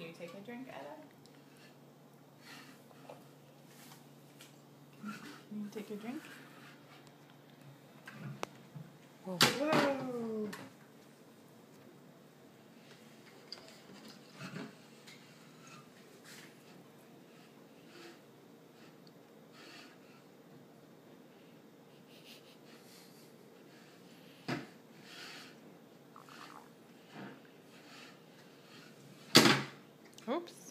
you take a drink, Etta? Can you take a drink? Whoa. Whoa! Oops.